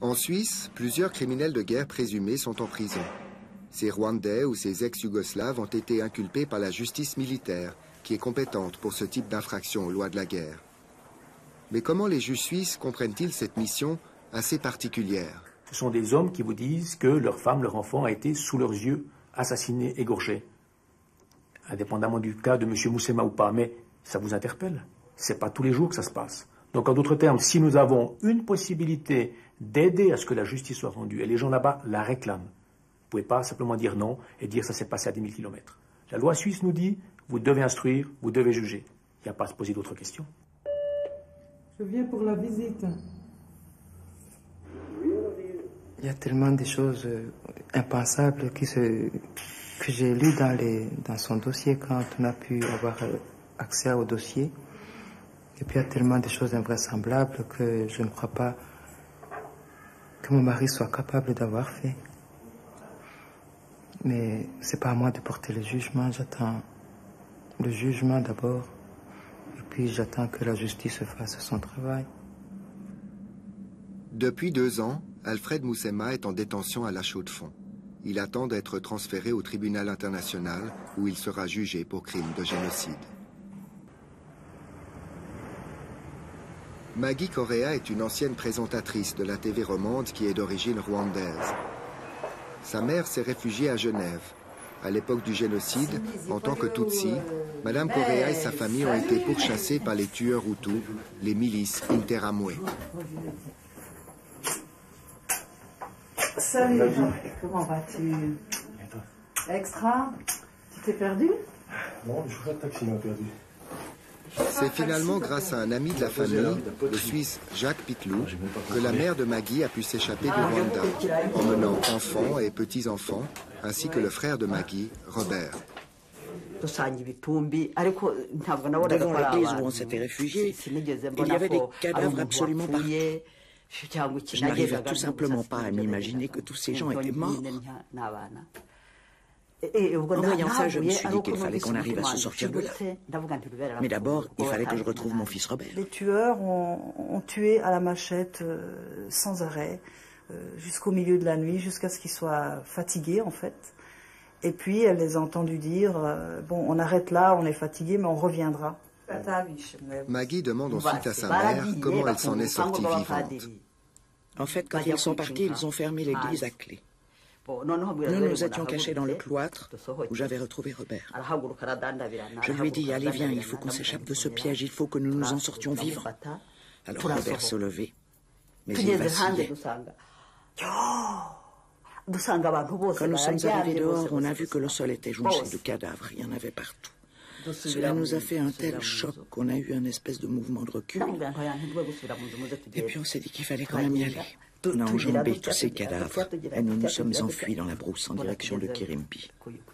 En Suisse, plusieurs criminels de guerre présumés sont en prison. Ces Rwandais ou ces ex-Yougoslaves ont été inculpés par la justice militaire, qui est compétente pour ce type d'infraction aux lois de la guerre. Mais comment les juges suisses comprennent-ils cette mission assez particulière? Ce sont des hommes qui vous disent que leur femme, leur enfant a été sous leurs yeux assassiné, égorgé. Indépendamment du cas de M. Moussema ou pas, mais ça vous interpelle. C'est pas tous les jours que ça se passe. Donc en d'autres termes, si nous avons une possibilité d'aider à ce que la justice soit rendue, et les gens là-bas la réclament, vous ne pouvez pas simplement dire non et dire ça s'est passé à 10 000 km. La loi suisse nous dit, vous devez instruire, vous devez juger. Il n'y a pas à se poser d'autres questions. Je viens pour la visite. Il y a tellement de choses impensables que j'ai lues dans son dossier quand on a pu avoir accès au dossier. Et puis il y a tellement de choses invraisemblables que je ne crois pas que mon mari soit capable d'avoir fait. Mais c'est pas à moi de porter le jugement, j'attends le jugement d'abord. Et puis j'attends que la justice fasse son travail. Depuis 2 ans, Alfred Moussema est en détention à La Chaux-de-Fonds. Il attend d'être transféré au tribunal international où il sera jugé pour crime de génocide. Maggie Correa est une ancienne présentatrice de la TV romande qui est d'origine rwandaise. Sa mère s'est réfugiée à Genève. À l'époque du génocide, en tant que Tutsi, Madame Correa et sa famille ont été pourchassées par les tueurs Hutus, les milices Interamwe. Salut, comment vas-tu? Extra? Tu t'es perdu? Non, le chauffeur de taxi m'a perdu. C'est finalement grâce à un ami de la famille, le Suisse Jacques Pitlou, que la mère de Maggie a pu s'échapper du Rwanda, emmenant enfants et petits-enfants, ainsi que le frère de Maggie, Robert. Devant l'église où on s'était réfugié, il y avait des cadavres absolument partout. Je n'arrivais tout simplement pas à m'imaginer que tous ces gens étaient morts. En voyant ça, je me suis dit qu'il fallait qu'on arrive à se sortir de là. Mais d'abord, il fallait que je retrouve mon fils Robert. Les tueurs ont tué à la machette sans arrêt, jusqu'au milieu de la nuit, jusqu'à ce qu'ils soient fatigués en fait. Et puis elle les a entendus dire, bon, on arrête là, on est fatigué, mais on reviendra. Maggie demande ensuite à sa mère comment elle s'en est sortie vivante. En fait, quand ils sont partis, ils ont fermé l'église à clé. Nous nous étions cachés dans le cloître où j'avais retrouvé Robert. Je lui ai dit, allez viens, il faut qu'on s'échappe de ce piège, il faut que nous nous en sortions vivants. Alors Robert se levait, mais il vacillait. Quand nous sommes arrivés dehors, on a vu que le sol était jonché de cadavres, il y en avait partout. Cela nous a fait un tel choc qu'on a eu un espèce de mouvement de recul. Et puis on s'est dit qu'il fallait quand même y aller. On a enjambé tous ces cadavres et nous nous sommes enfuis dans la brousse en direction de Kirimbi.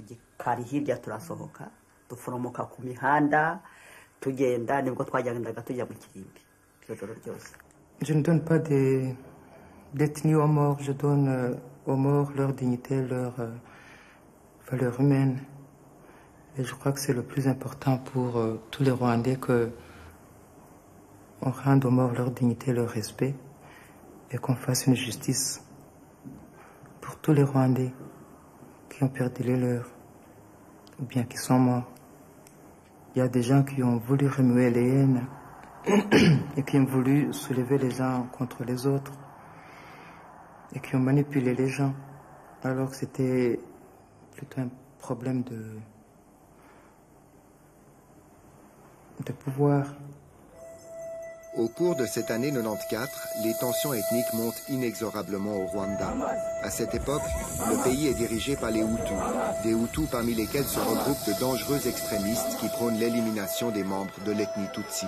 Je ne donne pas d'ethnie aux morts, je donne aux morts leur dignité, leur valeur humaine. Et je crois que c'est le plus important pour tous les Rwandais qu'on rende aux morts leur dignité, leur respect et qu'on fasse une justice pour tous les Rwandais qui ont perdu les leurs ou bien qui sont morts. Il y a des gens qui ont voulu remuer les haines et qui ont voulu soulever les uns contre les autres et qui ont manipulé les gens alors que c'était plutôt un problème de pouvoir. Au cours de cette année 94, les tensions ethniques montent inexorablement au Rwanda. À cette époque, le pays est dirigé par les Hutus, des Hutus parmi lesquels se regroupent de dangereux extrémistes qui prônent l'élimination des membres de l'ethnie Tutsi.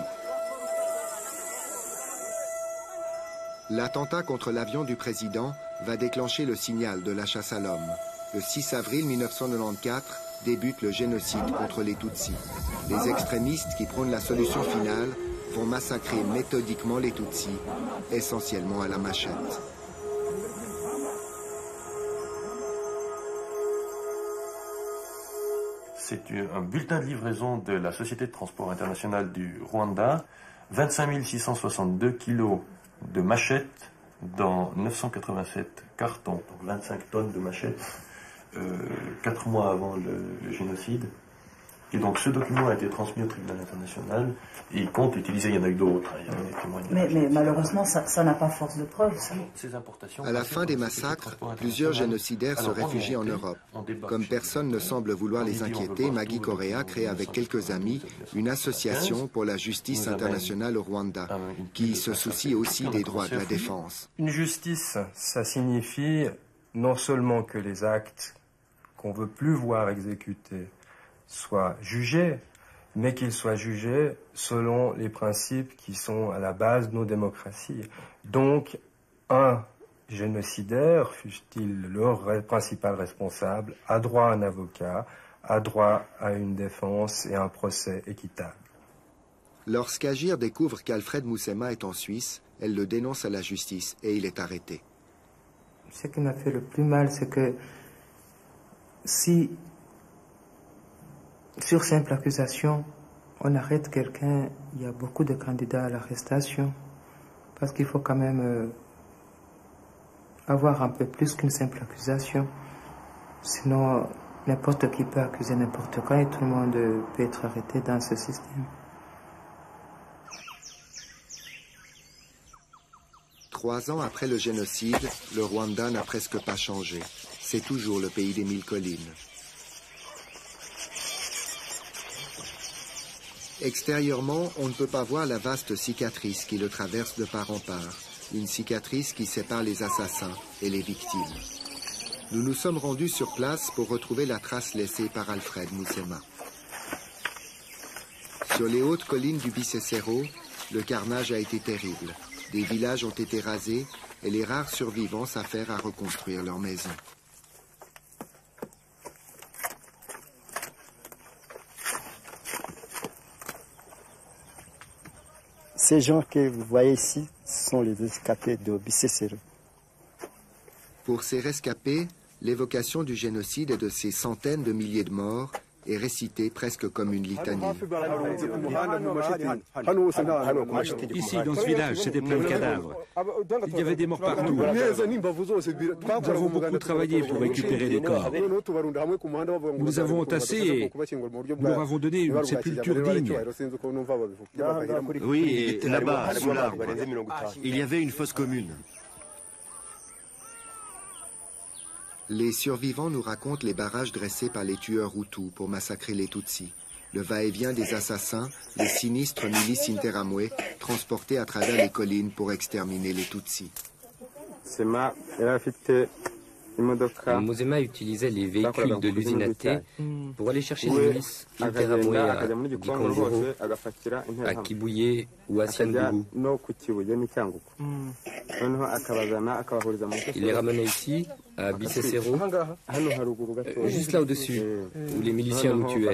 L'attentat contre l'avion du président va déclencher le signal de la chasse à l'homme. Le 6 avril 1994 débute le génocide contre les Tutsis. Les extrémistes qui prônent la solution finale vont massacrer méthodiquement les Tutsis, essentiellement à la machette. C'est un bulletin de livraison de la Société de transport international du Rwanda. 25 662 kilos de machettes, dans 987 cartons, donc 25 tonnes de machettes, 4 mois avant le génocide. Et donc ce document a été transmis au tribunal international et il compte utiliser, il y en a eu d'autres, il y a des témoignages. Mais malheureusement, ça n'a pas force de preuve. Ça. À la fin des massacres, plusieurs génocidaires se réfugient en Europe. Comme personne ne semble vouloir les inquiéter, Maggie Correa crée avec quelques amis une association pour la justice internationale au Rwanda, qui se soucie aussi des droits de la défense. Une justice, ça signifie non seulement que les actes qu'on ne veut plus voir exécutés soient jugés, mais qu'ils soient jugés selon les principes qui sont à la base de nos démocraties. Donc, un génocidaire, fût-il le principal responsable, a droit à un avocat, a droit à une défense et un procès équitable. Lorsqu'Agir découvre qu'Alfred Moussema est en Suisse, elle le dénonce à la justice et il est arrêté. Ce qui m'a fait le plus mal, c'est que si sur simple accusation, on arrête quelqu'un, il y a beaucoup de candidats à l'arrestation, parce qu'il faut quand même avoir un peu plus qu'une simple accusation. Sinon, n'importe qui peut accuser n'importe quand et tout le monde peut être arrêté dans ce système. 3 ans après le génocide, le Rwanda n'a presque pas changé. C'est toujours le pays des 1000 collines. Extérieurement, on ne peut pas voir la vaste cicatrice qui le traverse de part en part, une cicatrice qui sépare les assassins et les victimes. Nous nous sommes rendus sur place pour retrouver la trace laissée par Alfred Moussema. Sur les hautes collines du Bisesero, le carnage a été terrible. Des villages ont été rasés et les rares survivants s'affairent à reconstruire leurs maisons. Ces gens que vous voyez ici sont les rescapés de Bisesero. Pour ces rescapés, l'évocation du génocide et de ces centaines de milliers de morts est récitée presque comme une litanie. Ici, dans ce village, c'était plein de cadavres. Il y avait des morts partout. Nous avons beaucoup travaillé pour récupérer les corps. Nous les avons entassés et nous leur avons donné une sépulture digne. Oui, et là-bas, sous l'arbre, il y avait une fosse commune. Les survivants nous racontent les barrages dressés par les tueurs Hutus pour massacrer les Tutsis, le va-et-vient des assassins, les sinistres milices Interamwe transportés à travers les collines pour exterminer les Tutsis. Moussema utilisait les véhicules de l'usine AT pour aller chercher les milices Interamwe à Gikongoro, à Kibuye ou à Siandougou. Il les ramenait ici, à Bisesero, juste là au-dessus, où les miliciens nous tuaient.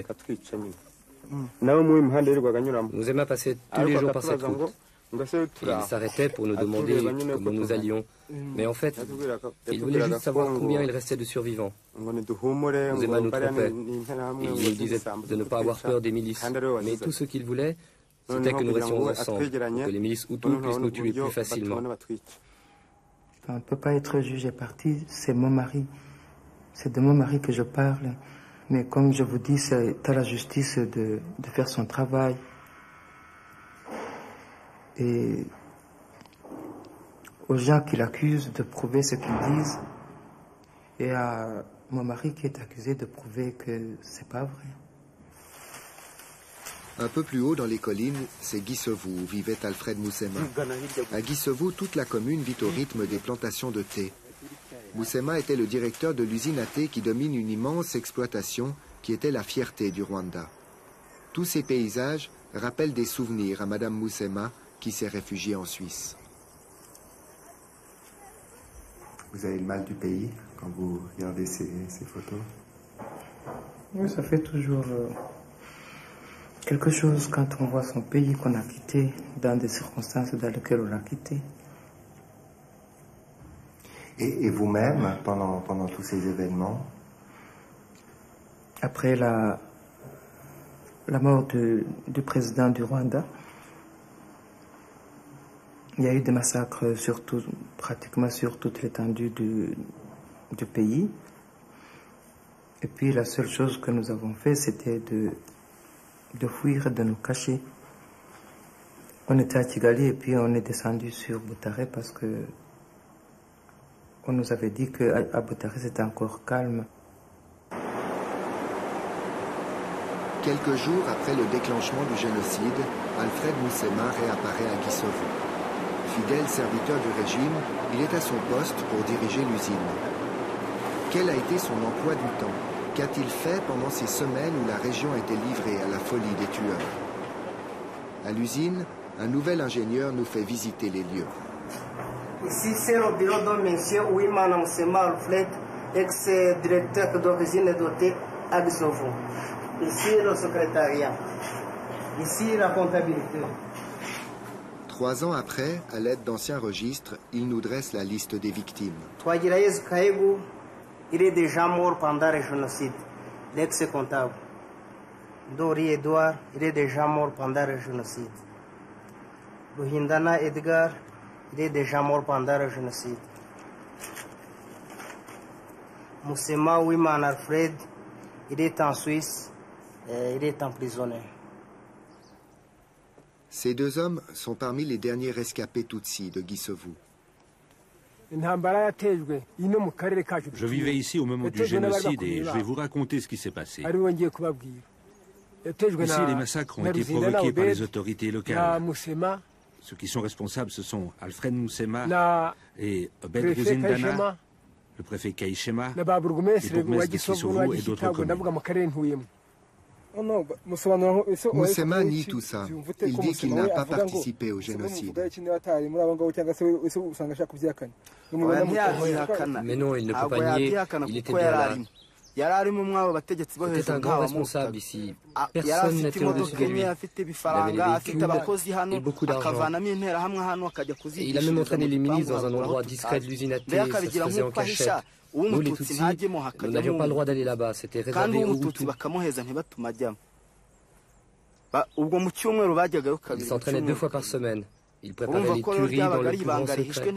Moussema passait tous les jours par cette route. Il s'arrêtait pour nous demander comment nous allions. Mais en fait, il voulait juste savoir combien il restait de survivants. Moussema nous trompait. Il nous disait de ne pas avoir peur des milices. Mais tout ce qu'il voulait, c'était que nous restions ensemble, que les milices Hutus puissent nous tuer plus facilement. On ne peut pas être jugé parti, c'est mon mari. C'est de mon mari que je parle. Mais comme je vous dis, c'est à la justice de faire son travail. Et aux gens qui l'accusent de prouver ce qu'ils disent, et à mon mari qui est accusé de prouver que c'est pas vrai. Un peu plus haut dans les collines, c'est Gisovu où vivait Alfred Moussema. À Gisovu, toute la commune vit au rythme des plantations de thé. Moussema était le directeur de l'usine à thé qui domine une immense exploitation qui était la fierté du Rwanda. Tous ces paysages rappellent des souvenirs à Madame Moussema, qui s'est réfugié en Suisse. Vous avez le mal du pays quand vous regardez ces photos? Oui, ça fait toujours quelque chose quand on voit son pays qu'on a quitté dans des circonstances dans lesquelles on l'a quitté. Et vous-même, pendant tous ces événements? Après la mort du président du Rwanda, Il y a eu des massacres pratiquement sur toute l'étendue du pays. Et puis la seule chose que nous avons fait, c'était de fuir, de nous cacher. On était à Kigali et puis on est descendu sur Butare parce que on nous avait dit qu'à Butare c'était encore calme. Quelques jours après le déclenchement du génocide, Alfred Moussema réapparaît à Gisovu. Fidèle serviteur du régime, il est à son poste pour diriger l'usine. Quel a été son emploi du temps? Qu'a-t-il fait pendant ces semaines où la région était livrée à la folie des tueurs? À l'usine, un nouvel ingénieur nous fait visiter les lieux. Ici, c'est le bureau de M. Ouimana Moussema Alfred, ex-directeur d'origine dotée à Gisovu. Ici, le secrétariat. Ici, la comptabilité. 3 ans après, à l'aide d'anciens registres, il nous dresse la liste des victimes. Twagirayezu Kaegu, il est déjà mort pendant le génocide, l'ex-comptable. Dori Edouard, il est déjà mort pendant le génocide. Ruhindana Edgar, il est déjà mort pendant le génocide. Moussema Ouimane Alfred, il est en Suisse, il est emprisonné. Ces 2 hommes sont parmi les derniers rescapés Tutsis de Gisovu. Je vivais ici au moment du génocide et je vais vous raconter ce qui s'est passé. Ici, les massacres ont été provoqués par les autorités locales. Ceux qui sont responsables, ce sont Alfred Moussema et Obed Ruzindana, le préfet Kaishema, les bourgmestres de Kisovu et d'autres communes. Moussema nie tout ça. Il dit qu'il n'a pas participé au génocide. Mais non, il ne peut pas nier, il était bien là. C'était un grand responsable ici. Personne n'était au-dessus de lui. Il avait les véhicules et beaucoup d'argent. Et il a même entraîné les ministres dans un endroit discret de l'usine à thé. Ça se faisait en cachette. Nous, les Tutsis, nous n'avions pas le droit d'aller là-bas. C'était réservé aux Hutus. Il s'entraînait 2 fois par semaine. Il préparait les tueries dans le plus grand secret.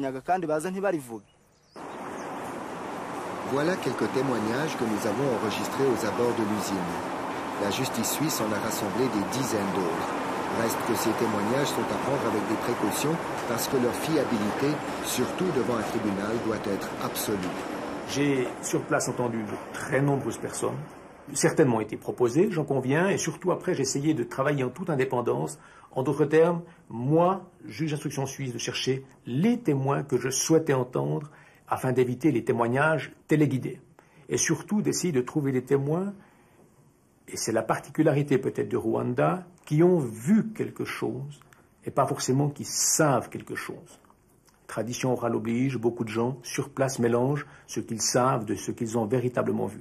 Voilà quelques témoignages que nous avons enregistrés aux abords de l'usine. La justice suisse en a rassemblé des dizaines d'autres. Reste que ces témoignages sont à prendre avec des précautions parce que leur fiabilité, surtout devant un tribunal, doit être absolue. J'ai sur place entendu de très nombreuses personnes. Certaines m'ont été proposées, j'en conviens, et surtout après j'ai essayé de travailler en toute indépendance. En d'autres termes, moi, juge d'instruction suisse, de chercher les témoins que je souhaitais entendre afin d'éviter les témoignages téléguidés. Et surtout d'essayer de trouver des témoins, et c'est la particularité peut-être du Rwanda, qui ont vu quelque chose et pas forcément qui savent quelque chose. Tradition orale oblige, beaucoup de gens sur place mélangent ce qu'ils savent de ce qu'ils ont véritablement vu.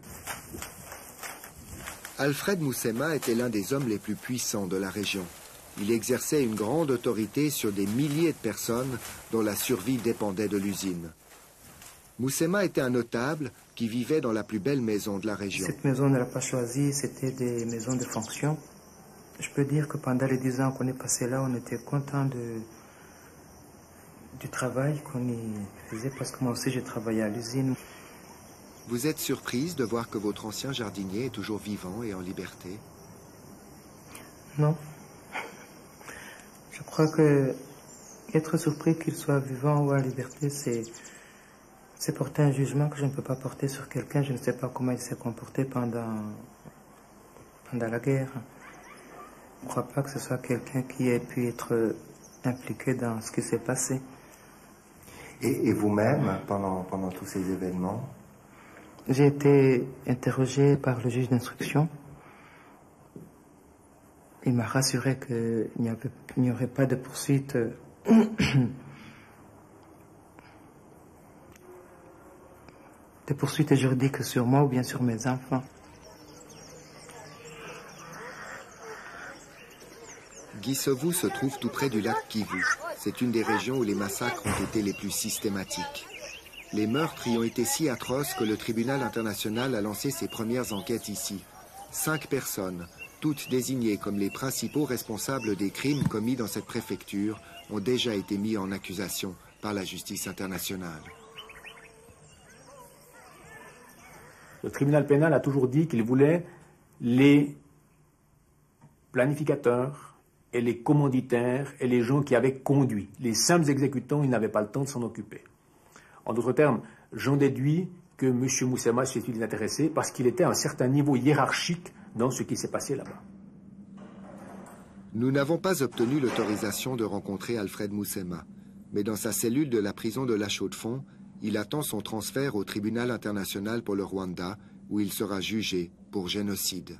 Alfred Moussema était l'un des hommes les plus puissants de la région. Il exerçait une grande autorité sur des milliers de personnes dont la survie dépendait de l'usine. Moussema était un notable qui vivait dans la plus belle maison de la région. Cette maison, on ne l'a pas choisie, c'était des maisons de fonction. Je peux dire que pendant les 10 ans qu'on est passé là, on était content du travail qu'on y faisait parce que moi aussi j'ai travaillé à l'usine. Vous êtes surprise de voir que votre ancien jardinier est toujours vivant et en liberté? Non. Je crois que être surpris qu'il soit vivant ou en liberté, c'est porter un jugement que je ne peux pas porter sur quelqu'un. Je ne sais pas comment il s'est comporté pendant la guerre. Je ne crois pas que ce soit quelqu'un qui ait pu être impliqué dans ce qui s'est passé. Et vous-même, pendant tous ces événements? J'ai été interrogé par le juge d'instruction. Il m'a rassuré qu'il n'y aurait pas de poursuite des poursuites juridiques sur moi ou bien sur mes enfants. Gisovu se trouve tout près du lac Kivu. C'est une des régions où les massacres ont été les plus systématiques. Les meurtres y ont été si atroces que le tribunal international a lancé ses premières enquêtes ici. 5 personnes, toutes désignées comme les principaux responsables des crimes commis dans cette préfecture, ont déjà été mis en accusation par la justice internationale. Le tribunal pénal a toujours dit qu'il voulait les planificateurs et les commanditaires et les gens qui avaient conduit. Les simples exécutants, ils n'avaient pas le temps de s'en occuper. En d'autres termes, j'en déduis que M. Moussema s'est intéressé parce qu'il était à un certain niveau hiérarchique dans ce qui s'est passé là-bas. Nous n'avons pas obtenu l'autorisation de rencontrer Alfred Moussema, mais dans sa cellule de la prison de La Chaux-de-Fonds, il attend son transfert au tribunal international pour le Rwanda, où il sera jugé pour génocide.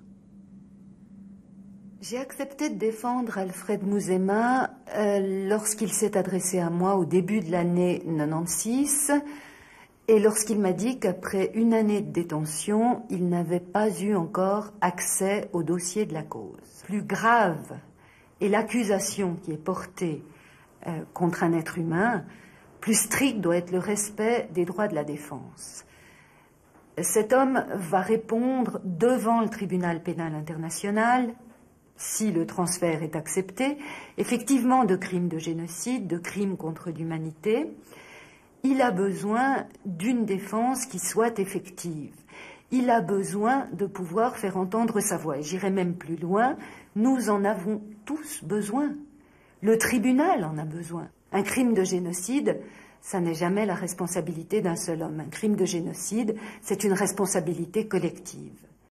J'ai accepté de défendre Alfred Moussema lorsqu'il s'est adressé à moi au début de l'année 96 et lorsqu'il m'a dit qu'après une année de détention, il n'avait pas eu encore accès au dossier de la cause. Plus grave est l'accusation qui est portée contre un être humain, plus strict doit être le respect des droits de la défense. Cet homme va répondre devant le tribunal pénal international, si le transfert est accepté, effectivement de crimes de génocide, de crimes contre l'humanité. Il a besoin d'une défense qui soit effective. Il a besoin de pouvoir faire entendre sa voix. Et j'irai même plus loin, nous en avons tous besoin. Le tribunal en a besoin. Un crime de génocide, ça n'est jamais la responsabilité d'un seul homme. Un crime de génocide, c'est une responsabilité collective.